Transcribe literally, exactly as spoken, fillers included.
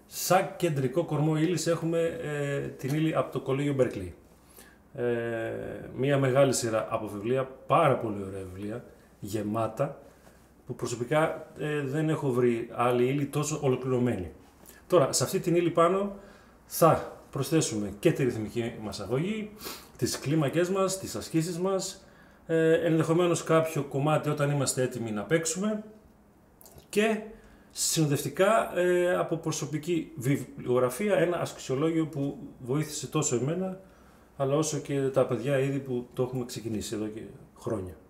Σαν κεντρικό κορμό ύλης έχουμε ε, την ύλη από το κολέγιο Berkeley. Ε, μια μεγάλη σειρά από βιβλία, πάρα πολύ ωραία βιβλία, γεμάτα, που προσωπικά ε, δεν έχω βρει άλλη ύλη τόσο ολοκληρωμένη. Τώρα, σε αυτή την ύλη πάνω θα προσθέσουμε και τη ρυθμική μας αγωγή, τις κλίμακες μας, τις ασκήσεις μας, ε, ενδεχομένως κάποιο κομμάτι όταν είμαστε έτοιμοι να παίξουμε και συνοδευτικά ε, από προσωπική βιβλιογραφία ένα ασκησιολόγιο που βοήθησε τόσο εμένα αλλά όσο και τα παιδιά ήδη που το έχουμε ξεκινήσει εδώ και χρόνια.